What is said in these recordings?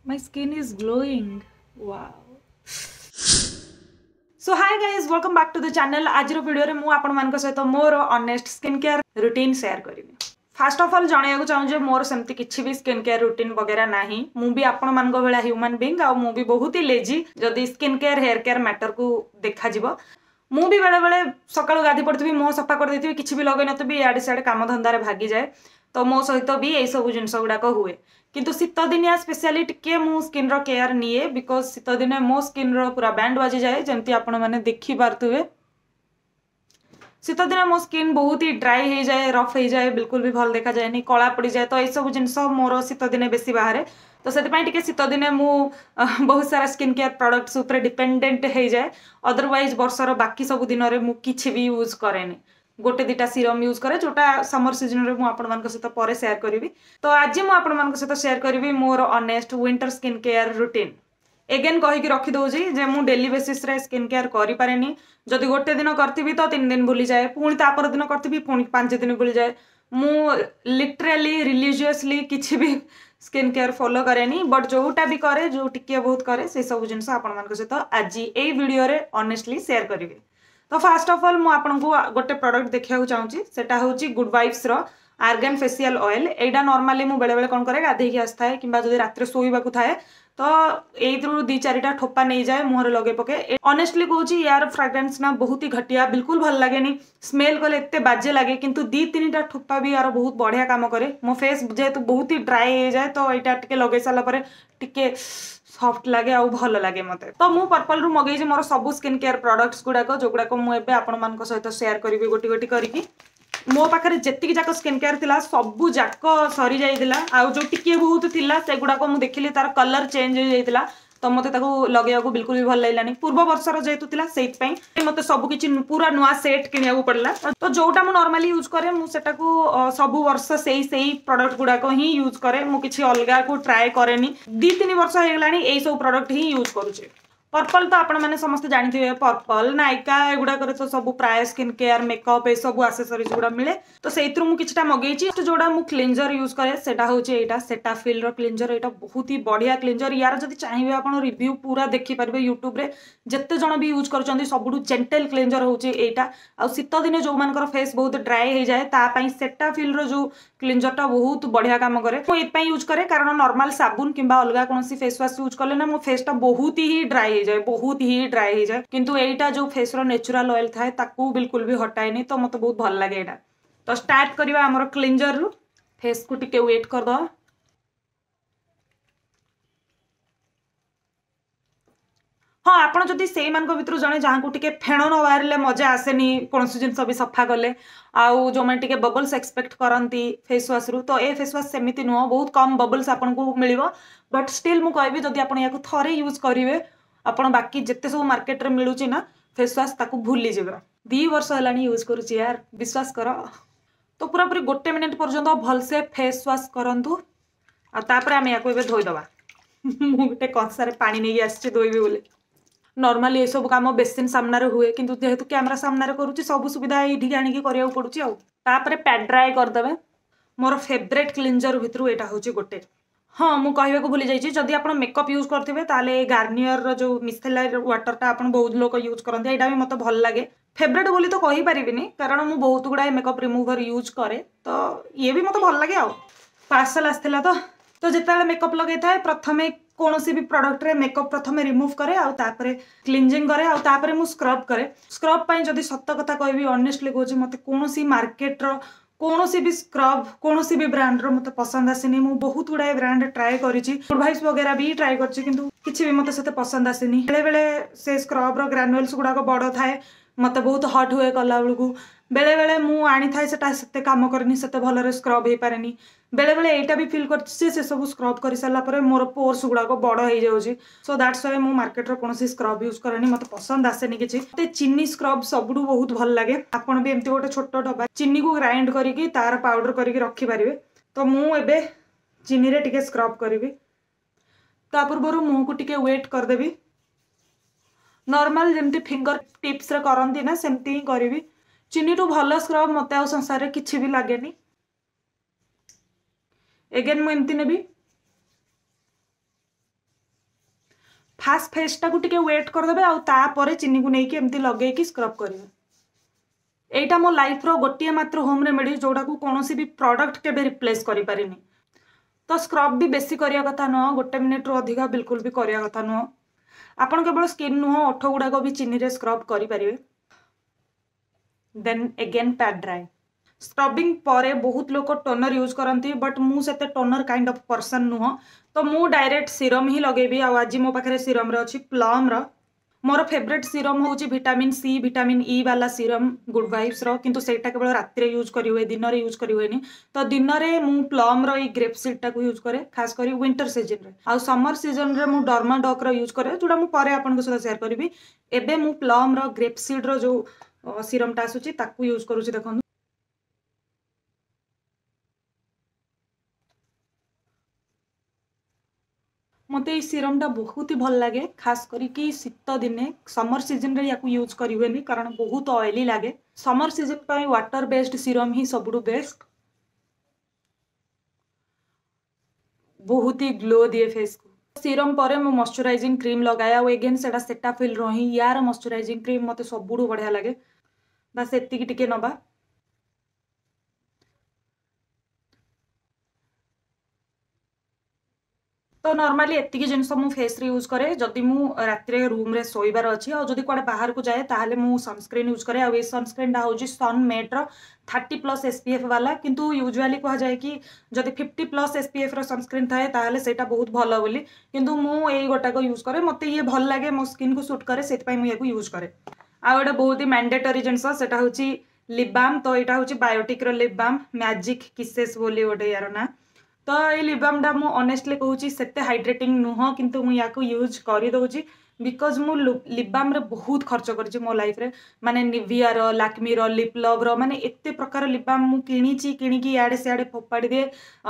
My skin is glowing. Wow. So hi guys, welcome back to the channel. आज video रे मु आपण मान सहित मोर honest skin care routine share करी। फास्ट ऑफ ऑल जानिया चाहूँ मोर सेमती किसी भी स्किन केयर रूटीन वगैरह नाही। मु भी आपण मान भाया ह्यूमन बीइंग आ मु भी बहुत ही लेजी जदि skin care hair care matter को देखा जिवो। मु भी बेले बेले सकाळु गाधी पड़ती मुह सफा कर देती किसी भी लगे नथि इआडे सिआडे काम धंदा भागी जाए तो मो सहित भी यही सब जिनस गुड़ाक हुए किंतु शीत दिनिया स्पेशली टिके मु स्किन रो केयर निए बिकॉज शीत दिने मो स्किन रो पूरा बैंड बाजी जाए जमती आपण माने देखि पारथुवे। शीत दिन मो स्किन बहुत ही ड्राई हो जाए रफ हो जाए बिल्कुल भी भल देखा जाए कला पड़ जाए तो यह सब जिनस मोर शीत दिने बेसी बाहर तो से शीत दिने मु बहुत सारा स्किन केयर प्रोडक्ट्स ऊपर डिपेंडेंट हो जाए अदरवाइज वर्षर बाकी सब दिन में मु किछि भी यूज करेनि गोटे दिटा सीरम यूज करे जोटा समर सीजन रे मु आपण मान सहित पर शेयर करी। तो आज मु आपण मान सहित शेयर करी मोर honest winter skin care routine again कहीकि रखी दौजी जे मु डेली बेसिस रे स्किन केयर करि पारेनी जदि गोटे दिन करथिबी तो 3 दिन भूली जाए पुणी तापर दिन करथिबी पुणी 5 दिन भूली जाए मु लिटरली रिलीजियसली किछि भी स्किन केयर फॉलो करेनी बट जोटा भी करे जो टिके बहुत करे से सब जिनस आपण मान सहित आज एई वीडियो रे ऑनेस्टली शेयर करिवे। तो फास्ट ऑफ ऑल मु आपन को गोटे प्रोडक्ट देखिया चाहूँगी सेटा होची गुड वाइब्स रो आर्गन फेशियल ऑयल। एटा नॉर्मली मु बेले बेले कोन करे गाधेकी आस्ताए किंबा जदि रात्रे सोईबा को थाए तो एइथरु 2-4टा ठोपा नहीं जाए मुहर लगे पके। ऑनेस्टली कहूँ यार फ्रेग्रेंस ना बहुत ही घटिया बिल्कुल भल लगे स्मेल कले एते बाजे लगे किंतु 2-3टा ठोपा भी यार बहुत बढ़िया काम करे। मो फेस जेहेतु बहुत ही ड्राई हो जाए तो यहाँ टिके लगे सारा पर टिके सॉफ्ट लगे आ भल लगे मते। तो मु पर्पल रु मगेई मोर सब स्किन केयर प्रोडक्ट्स गुड़ाक जो गुड़ाक मुझे आपण मान सहित शेयर करी गोटी गोटी करके मो पाखे जेतिक जाक स्किन केयर थिला सबू जाक सरी जाइतिला आ जो टिके बहुत थिला से गुड़ाक मु देखिली तार कलर चेंज हो जाइतिला तो मते ताको लगेया बिल्कुल भी भल लागलानी पूर्व वर्षर जेतु थिला सेट पई मते सब किछि पूरा नुआ सेट किनिया को पड़ला। तो जोटा मु नॉर्मली यूज करे मु सेटा को सब वर्ष सेही प्रोडक्ट गुड़ाक ही यूज करे मु किछि अलगा को ट्राई करेनी 2-3 वर्ष हो गलानी एई सब प्रोडक्ट ही यूज करूचे। पर्पल तो आपण मैंने समस्त जानते पर्पल नायिका एगुड़ाक तो सब प्राय स्किन केयर मेकअप ये सब एक्सेसरीज गुड़ा मिले तो से किछटा मगेई जोड़ा मु क्लींजर यूज करे सेटा होची एटा सेटाफिल रो क्लींजर एटा बहुत ही बढ़िया क्लींजर यार जदि चाहिए आपण रिव्यू पूरा देखि पारबे यूट्यूब रे जेते जण भी यूज करचंदी सबुठु जेंटल क्लींजर होची एटा आ शीत दिने जो मानकर फेस बहुत ड्राई हो जाए ता पई सेटाफिल रो जो क्लींजर टा बहुत बढ़िया काम करे मु एत पई यूज करे कारण नॉर्मल साबुन किंबा अलगा कोनसी फेस वॉश यूज करले ना मो फेस टा बहुत ही ड्राई जाए बहुत ही ड्राई हो जाए किंतु एटा जो फेस रो नेचुरल ऑयल थाए ताकू बिल्कुल भी हटाएनी तो मते बहुत भल लागे एटा। तो स्टार्ट करबा हमर क्लींजर रु फेस को टिके वेट कर दो। हाँ आपण जदि से मान भितर जने जहाँ को टिके फेण न बाहर मजा आसेनी कौन जिन भी सफा कले आउ जो मैंने टिके बबल्स एक्सपेक्ट करती फेस वाश रु तो ए फेस वाश सेमिति नुह बहुत कम बबल्स आपन को मिलिबो बट स्टिल मु कहबी जदि आपण याको थरे यूज करिवे आपण बाकी जिते सब मार्केट रे मिलुची ना फेस वाश ताकू भूली जेबे 2 वर्ष हलानी यूज करूची यार विश्वास कर। तो पूरा पूरी 1 मिनिट पर्यंत भलसे फेस वाश करंतु आ तापर आमे याको एबे धोई दबा मु गोटे कंसारे पानी नहीं आसी धोइबे बोले नॉर्मली ये सब काम बेसिन सामने हुए किंतु जेहेतु कैमरा सामने करूची सब सुविधा ये आनिकी करिया पड़ुची आ तापर पैड ड्राई करदेवे। मोर फेवरेट क्लींजर भितर एटा होची गोटे हाँ मु कहबा भूली जाइए जदि आप मेकअप यूज करते ताले गार्नियर रो जो मिसेलर वाटर टा आपन बहुत लोग यूज करते एटा भी मते भल लागे फेवरेट बोली तो कहि परिबिनी कारण मु बहुत गुड़ाए मेकअप रिमूवर यूज करे तो ये भी मते भल लागे आ पार्सल आसथिला तो जेताले मेकअप लगे थाए प्रथमे कोनोसी भी प्रोडक्ट रे मेकअप प्रथमे रिमूव करे आ तापरे क्लींजिंग करे आ तापरे मु स्क्रब करे स्क्रब पई जदि सत्य कथा कहबी ऑनेस्टली कहूँ मते कोनोसी मार्केट रो कोनोसी भी स्क्रब कोनोसी भी ब्रांड रो मते पसंद आसेनी मु बहुत गुड़ाए ब्रांड ट्राई करिछि गुड वाइब्स वगैरह भी ट्राई करछि किंतु किछि भी मते सेते पसंद आसेनी बेले बेले से स्क्रब रो ग्रानुअल्स गुडा को बड़ थाए मते बहुत हॉट हुए कला बेलू बेले बेले मु आनी थाए सेटा सेते काम करनी सेते भलरे स्क्रब हे पारेनी बेले बेले एटा भी फील करछि से सब स्क्रब कर सारा पर मोर पोर्स गुडा को बड़ हो जाउछि सो दैट्स व्हाई मु मार्केट रो कोनोसी स्क्रब यूज करनी मते पसंद आसेनी किछि मते चीनी स्क्रब सबडू बहुत भल लागे आपण भी एमती गोटे छोट डब्बा चीनी को ग्राइंड करिकि तार पाउडर करिकि रखि पारिबे। तो मु एबे चीनी रे टिके स्क्रब करिवि ता पूर्वरु मुह को टिके वेट कर देबी नॉर्मल जेमती फिंगर टिप्स रे करंती ना सेमती ही करिवि चीनी टू भल स्क्रब मते आ संसार रे किछि भी लागेनी एगेन मु एमती नेबी फास्ट फेसटा को टिके वेट करदेवे आउे चीनी को लेकिन एमती लगे स्क्रब करेंगे। एटा मो लाइफ रो गोटे मात्र होम रेमेडी जोड़ा को कौन भी प्रोडक्ट केबे रिप्लेस करि पारिनी। तो स्क्रब भी बेसी करिया कथा नुह, 1 मिनिट रो अधिका बिल्कुल भी करिया कथा नुह। आपण केवल स्किन नुह ओठ गुड़ाक भी चीनी रे स्क्रब करें। Then again pat dry scrubbing परे बहुत लोग टोनर यूज करती बट मुझे टोनर काइंड ऑफ पर्सन नुह, तो मु डायरेक्ट सीरम ही लगेबी। आज मो पाखे सीरम रे अच्छी प्लम रो मोर फेवरेट सीरम हूँ विटामिन सी विटामिन ई वाला सीरम गुड वाइब्स रो, किंतु सेटा केवल राति यूज करें दिन में यूज करें। तो दिन में मु प्लम रो ग्रेप सीड टाक यूज करे खास कर विंटर सीजन रे। आ समर सीजन रे मु डर्माडॉक रो यूज करे जोड़ा मु परे आपन सहित शेयर करी। एबे मु प्लम रो ग्रेप सीड रो जो सीरम टा आसुची ताकू यूज करूची। देखो मते ये सीरम टा बहुत ही भल लगे, खास करी शीत दिने समर सीजन रे याकू यूज करिवेनी कारण बहुत ऑयली लगे। समर सीजन पे वाटर बेस्ड सीरम ही सबुठु बेस्ट, बहुत ही ग्लो दिए फेस को। सीरम पर मो मॉइस्चराइजिंग क्रीम लगाया एगेन सेटा सेटाफिल रही यार मॉइस्चराइजिंग क्रीम मते सबुठु बढ़िया लगे। बस एतिकी टिके नबा। तो नॉर्मली एतिकी जिनस मु फेस रे यूज करे जदि मु राति रूम रे सोइबार अच्छी आ जदि कुआडे बाहर को जाए ताहले मु सनस्क्रीन यूज करे। आ सनस्क्रीन टा होची सनमेट रो 30+ SPF वाला, किंतु यूजुअली कहा जाए कि जदि 50+ SPF रो सनस्क्रीन थाए ताहले सेटा बहुत भलो बोली, किंतु मु एई गोटा को यूज करे। मते ये भल लागे मो स्किन को सूट करे सेति पई मु याकू यूज करे। आ गोटे बहुत ही मैंडेटरी जिनस सेटा होची लिप बाम। तो यहाँ होची बायोटिक रो लिप बाम मैजिक किसेस बोली गोटे यार ना। तो ये लिप बाम टा मु ऑनेस्टली कहूची सेते हाइड्रेटिंग नुह, किंतु मु याकू यूज करि दउची बिकॉज मु लिप बाम रे बहुत खर्च करची मो लाइफ रे। माने निविया रो लैक्मी रो लिप लव रो माने एते प्रकार लिप बाम मु किणीकी याडे सियाडे फोपाड़ी दे।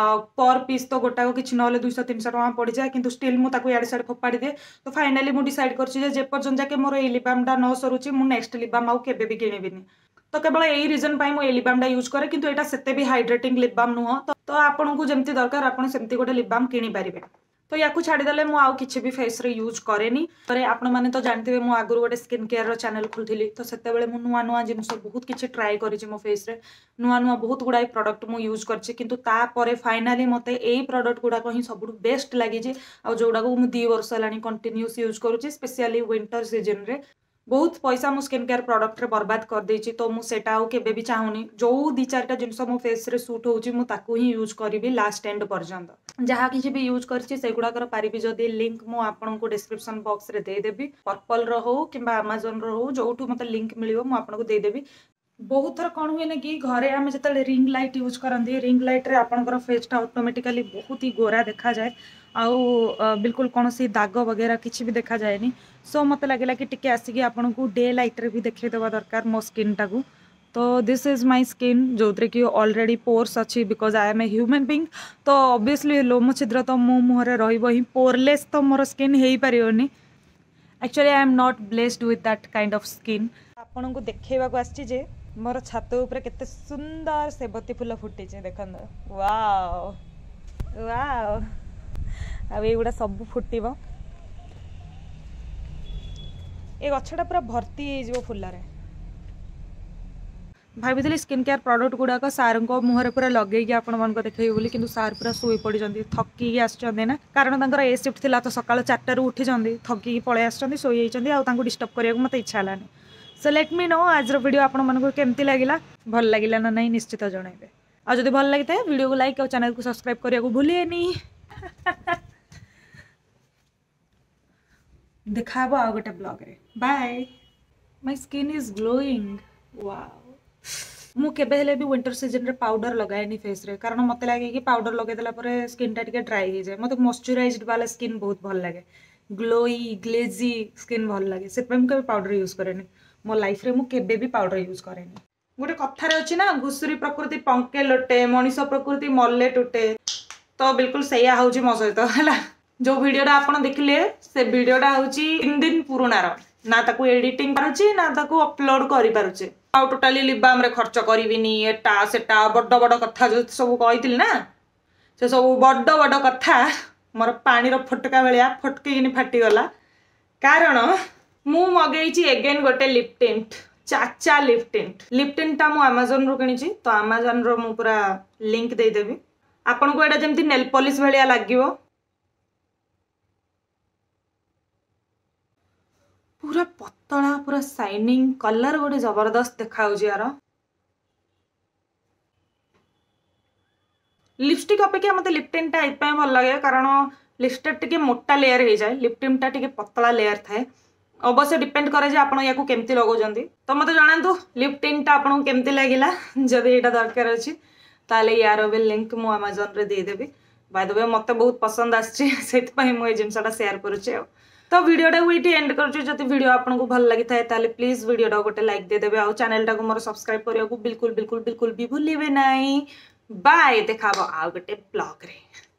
पर पीस तो गोटा को किछि नले 200-300 टका पड़ी जाए, किंतु स्टिल मु ताको याडे सियाडे फोपाड़ी दे। तो फाइनली मु डिसाइड करची जे पर्यंत जाके मोर ए लिप बाम टा न सरुची मु नेक्स्ट लिप बाम आउ केबे भी किणीबिनी। तो केवल यही रिजन पाई मु ए लिप बाम टा यूज करे, किंतु एटा सेते भी हाइड्रेटिंग लिप बाम नुह। तो आपन को जेमती दरकार आपन सेमती गोटे लिप बाम किनी पारिबे। तो याकू छाड़ीदेले मु आउ किछि भी फेस रे यूज करेनी। पर आपण माने तो जानते मु आगुर गोटे स्किन केयर रो चैनल खोलथिली, तो सेते बेले मु नुआ नुआ जिनस बहुत किछि ट्राई करिछि मो फेस रे। नुआ नुआ बहुत गुडाई प्रोडक्ट मु यूज करछि, किंतु ता परे फाइनली मते एई प्रोडक्ट गुडा को ही सबुठ बेस्ट लागि जे आ जोडा को मु 2 वर्ष लानी कंटिन्यूस यूज करूछि। स्पेशली विंटर सीजन रे बहुत पैसा मु स्किन केयर प्रोडक्ट रे बर्बाद कर देछि, तो मु सेटा आउ केबे भी चाहूनी। जो 2-4टा जिनस मो फेस रे सूट होउछि मु ताकू ही यूज करिवि लास्ट एंड पर्यंत। जहाँ किसी भी यूज करछि सेगुडाकर पारिबि जदि लिंक मु आपन को डिस्क्रिप्शन बॉक्स रे दे देबी। पर्पल रो हो किबा अमेज़न रो हो जोठू मते लिंक मिलियो मु आपन को दे देबी। बहुत थर कौन हुए ना कि घरे आम जो रिंग लाइट यूज करती रिंग लाइट रे आपनकर फेसटा ऑटोमेटिकली बहुत ही गोरा देखा जाए आउ बिल्कुल कौन सी दाग वगैरह किसी भी देखा जाएनी। सो मत लगे कि टिके आसिक आपन को डे लाइट रे भी देखा दरकार मो स्किन टाकू। तो दिस इज माय स्किन जो कि ऑलरेडी पोर्स अच्छी because I am a human being. तो ऑब्वियसली लोम छिद्र तो मो मुहरे रही पोरलेस तो मोर स्किन हो पारनी। Actually I am not blessed with that kind of skin. आपन को देखा आसी मोर छात उपरे केते सुंदर सेबती फूल फुटी देखो वाओ वाओ आ एगुड़ा सब फुटब ए गछटा पूरा भर्ती हो फूल भाई स्किन केयर प्रोडक्ट गुड़ाक सार मुहर पूरा लगे आपण मन देखे बोली कि सार पूरा शुई पड़ी थकी आना कारण ए शिफ्ट थी तो सका 4टारू उठी थकी पलि आसोई डिस्टर्ब करने को मत इच्छा है। सो लेट मी नो आज वीडियो आपण मन केमती लगिला भल लगिला ना नहीं निश्चित जनइबे। आ जदि भल लगी था वीडियो को लाइक और चैनल को सब्सक्राइब करने को भूलिएनी। देखा आ गोटे ब्लॉग रे bye. My skin is glowing wow. मु केबे हेले भी विंटर सीजन रे पाउडर लगाएनी फेस रे कारण मते लागे कि पाउडर लगे देला परे स्किन टा टिके ड्राई हो जाए। मते मॉइस्चराइज्ड वाला स्किन बहुत भल लागे ग्लोई ग्लेजी स्किन भल लागे से मु केबे पाउडर यूज करेनी मो लाइफ रे मु केबे भी पाउडर यूज करेनी। गोटे कथारे अछि ना घुसुरी प्रकृति पंके लोटे मनीष प्रकृति मल्ले टूटे। तो बिल्कुल सैया होउची मो सहित हैला। जो वीडियोटा आपण देखिले से वीडियोटा होउची 3 दिन पुराना रो ना ताकू एडिटिंग करूची ना ताकू अपलोड करि पारुचे। आ टोटली लिप बाम रे खर्च करिविनी एटा सेटा बड़ बड़ कथा जो सब कहितिल ना से सब बड़ बड़ कथा मोर पानी रो फटका बेलिया फटके फाटी गला। कारण मु मगेची एगेन गोटे लिप टिंट चाचा लिप टिंट मु अमेजन रू किनी तो अमेजन रो मु पूरा लिंक दे देबी आपन को एटा जेमती नेल पॉलिश भलिया लागिवो पूरा पतला पूरा शाइनिंग कलर गोटे जबरदस्त देखा यार लिपस्टिक अपेक्षा मत लिप टिंट टा भल लगे कारण लिपस्टिक टिके मोटा लेयर हो जाए लिप टिंट टा टिके पतला लेयर थाए अवश्य डिपेंड करे आप केमती लगौंती तो मत जनातु लिप टिंट टा आपको केमती लगिला जदि यहाँ दरकार अच्छी ताले यार भी लिंक मु अमेजन रे देदेवी बाय द वे मत बहुत पसंद आसी मुझे जिनसा सेयार करुचे तो वीडियो ये एंड कर वीडियो आपको भल लगी था प्लीज वीडियो गोटे लाइक देदेवे आउ चैनल टाको मोर सब्सक्राइब करने को बिल्कुल बिल्कुल बिल्कुल भी भूलिए ना बाय देखा आउ गोटे ब्लॉग रे।